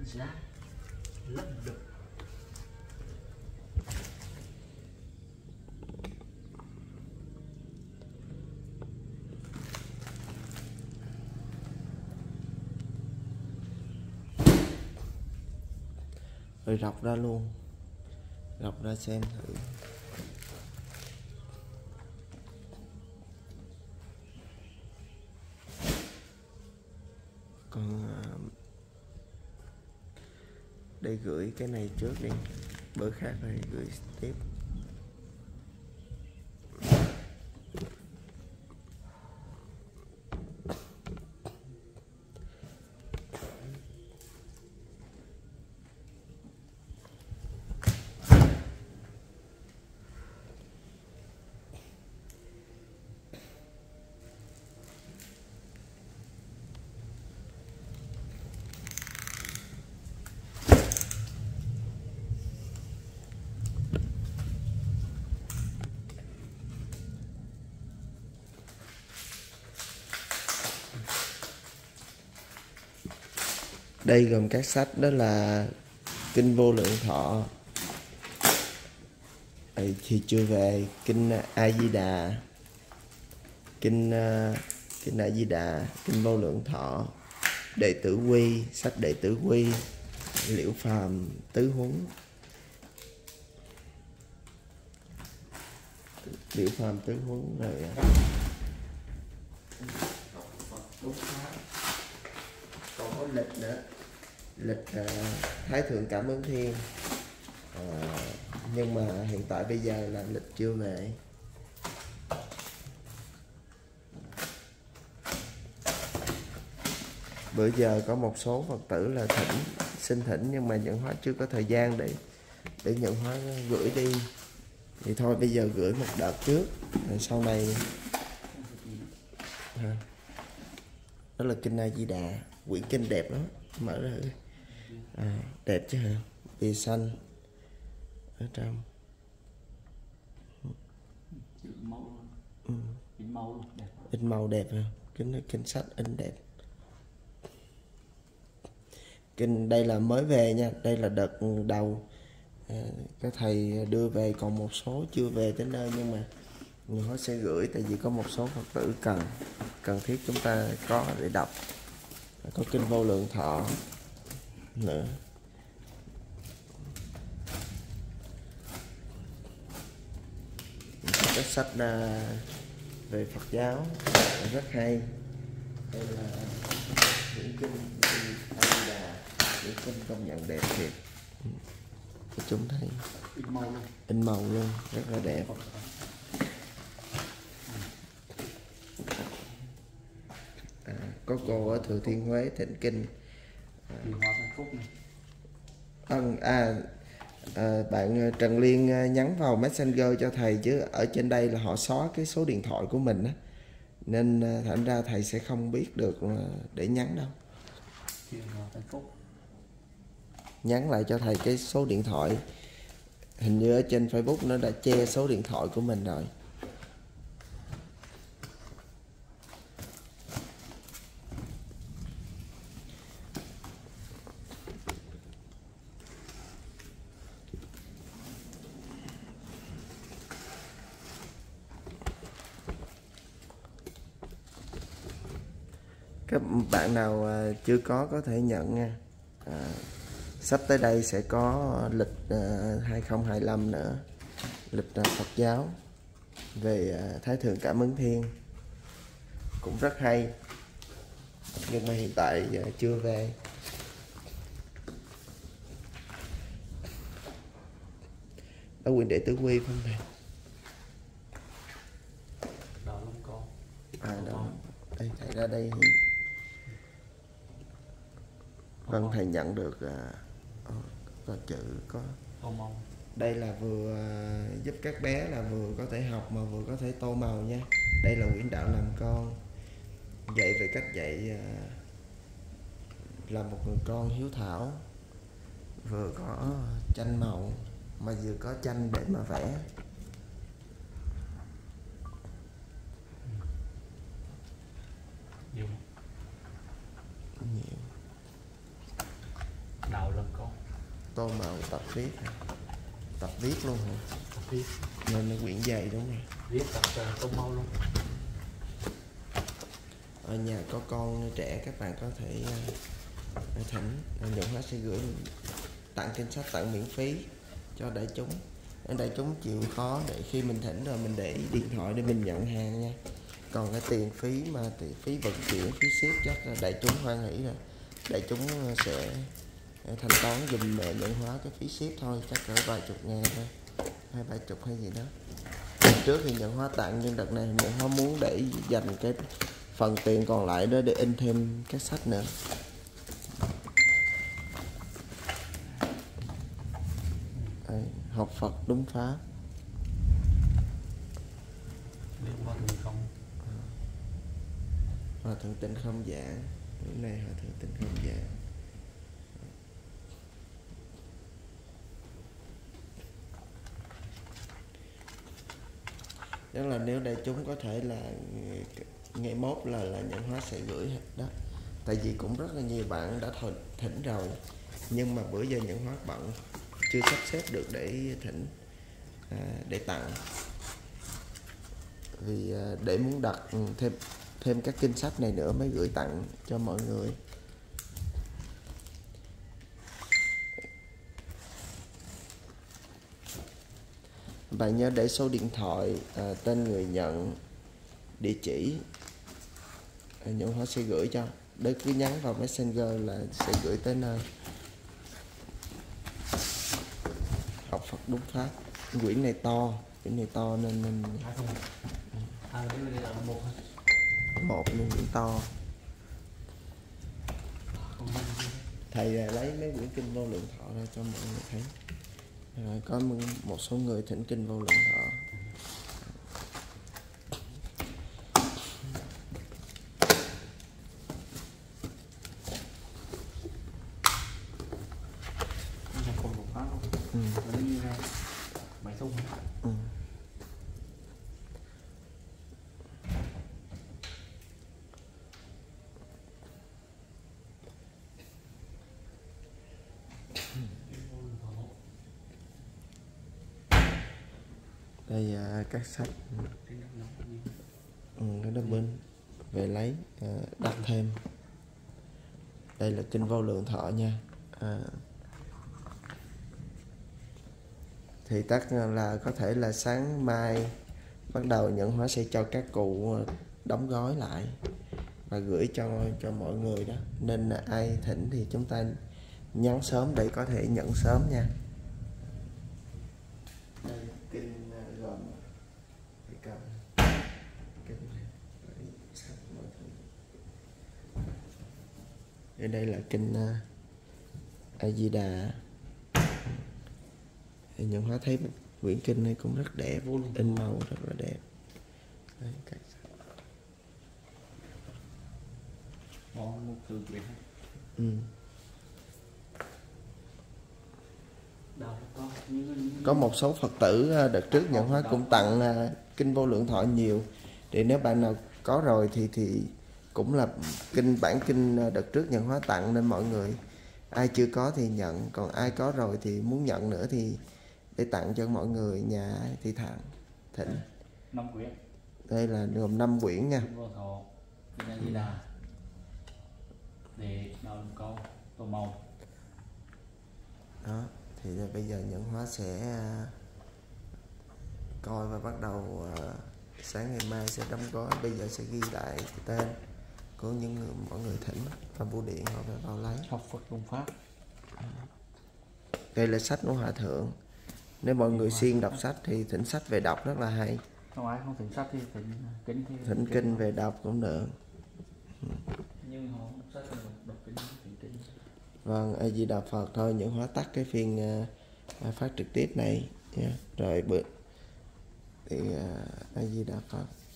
giá lấp được. Rồi rọc ra luôn, rọc ra xem thử. Còn đây gửi cái này trước đi, bữa khác này gửi tiếp. Đây gồm các sách đó là Kinh Vô Lượng Thọ, thì chưa về, Kinh A Di Đà, Kinh A Di Đà, Kinh Vô Lượng Thọ, Đệ Tử Quy, sách Đệ Tử Quy, Liễu Phàm Tứ Huấn, Liễu Phàm Tứ Huấn, rồi còn có lịch nữa, lịch Thái Thượng Cảm Ứng Thiên, nhưng mà hiện tại bây giờ là lịch chưa về. Bữa giờ có một số Phật tử là xin thỉnh nhưng mà nhận hóa chưa có thời gian để nhận hóa gửi đi, thì thôi bây giờ gửi một đợt trước rồi sau này đó là Kinh A Di Đà, quyển kinh đẹp lắm, mở ra đẹp chứ hả, bìa xanh ở trong, in màu đẹp ha, kinh sách in đẹp. Kinh đây là mới về nha, đây là đợt đầu các thầy đưa về, còn một số chưa về tới nơi nhưng mà họ sẽ gửi, tại vì có một số Phật tử cần thiết chúng ta có để đọc. Có Kinh Vô Lượng Thọ nữa. Các sách về Phật giáo rất hay. Đây là những kinh A Di Đà, những kinh công nhận đẹp thiệt. Chúng thấy in màu luôn, rất là đẹp. Có cô ở Thừa Thiên Huế thỉnh kinh. Bạn Trần Liên nhắn vào Messenger cho thầy, chứ ở trên đây là họ xóa cái số điện thoại của mình á, nên thành ra thầy sẽ không biết được để nhắn đâu. Nhắn lại cho thầy cái số điện thoại, hình như ở trên Facebook nó đã che số điện thoại của mình rồi. Các bạn nào chưa có thể nhận nha. Sắp tới đây sẽ có lịch 2025 nữa, lịch Phật giáo về Thái Thượng Cảm Ứng Thiên, cũng rất hay, nhưng mà hiện tại chưa về. Đó quyển Đệ Tử Quy phải không thầy? Đó. Đây thầy ra đây thì vâng, thầy nhận được có chữ có. Đây là vừa giúp các bé là vừa có thể học mà vừa có thể tô màu nha. Đây là quyển Đạo Làm Con, dạy về cách dạy là một người con hiếu thảo, vừa có tranh màu mà vừa có tranh để mà vẽ. Đầu tô màu tập viết hả? Tập viết luôn hả? Tập viết. Nên nó quyển dày đúng không? Viết tập tô màu luôn. Ở nhà có con trẻ các bạn có thể thỉnh Nhuận Hóa sẽ gửi tặng kinh sách, tặng miễn phí cho đại chúng. Đại chúng chịu khó để khi mình thỉnh rồi mình để điện thoại để mình nhận hàng nha. Còn cái tiền phí mà phí vận chuyển, phí ship chắc là đại chúng hoan hỷ rồi. Đại chúng sẽ thanh toán giùm Nhuận Hóa cái phí ship thôi, chắc cỡ vài chục ngàn thôi, 20-30 hay gì đó. Trước thì Nhuận Hóa tặng, nhưng đợt này Nhuận Hóa muốn để dành cái phần tiền còn lại đó để in thêm các sách nữa. Đây, học Phật đúng pháp. Hòa thượng Tịnh không giảng. Hôm nay Hòa thượng Tịnh không giảng. Đó là nếu đại chúng có thể là ngày mốt là Nhuận Hóa sẽ gửi đó. Tại vì cũng rất là nhiều bạn đã thỉnh rồi, nhưng mà bữa giờ Nhuận Hóa bận chưa sắp xếp được để thỉnh, để tặng. Vì để muốn đặt thêm các kinh sách này nữa mới gửi tặng cho mọi người. Bạn nhớ để số điện thoại, tên người nhận, địa chỉ, Nhuận Hóa sẽ gửi cho. Đấy, cứ nhắn vào Messenger là sẽ gửi tới nơi. Học Phật đúng pháp. Quyển này to nên một luôn, quyển to. Thầy lấy mấy quyển kinh Vô Lượng Thọ ra cho mọi người thấy. Có một số người thỉnh kinh Vô Lượng Thọ. Đây các sách, cái đó bên về lấy đặt thêm. Đây là kinh Vô Lượng Thọ nha. Thì tất là có thể là sáng mai bắt đầu Nhuận Hóa sẽ cho các cụ đóng gói lại và gửi cho mọi người đó. Nên ai thỉnh thì chúng ta nhắn sớm để có thể nhận sớm nha. Đây kinh gồm đây là kinh A Di Đà. Nhuận Hóa thấy quyển kinh này cũng rất đẹp, in màu rất là đẹp. Đấy, Có một số Phật tử đợt trước Nhuận Hóa cũng tặng kinh Vô Lượng Thọ nhiều. Thì nếu bạn nào có rồi thì cũng là bản kinh đợt trước Nhuận Hóa tặng, nên mọi người ai chưa có thì nhận, còn ai có rồi thì muốn nhận nữa thì để tặng cho mọi người nhà thì thỉnh. 5 quyển. Đây là gồm 5 quyển nha. Để đào câu tô màu. Đó, thì bây giờ Nhuận Hóa sẽ coi và bắt đầu sáng ngày mai sẽ đóng gói. Bây giờ sẽ ghi lại cái tên của mọi người thỉnh và bưu điện họ phải vào lấy. Học Phật đúng pháp. Đây là sách của Hòa thượng. Nếu mọi người siêng đọc sách thì thỉnh sách về đọc rất là hay. Không ai không thỉnh sách thì thỉnh kinh về đọc cũng được. Nhưng họ sách đọc kinh. Vâng, A Di Đà Phật. Thôi Nhuận Hóa tắt cái phiên phát trực tiếp này nha. Rồi thì A Di Đà Phật.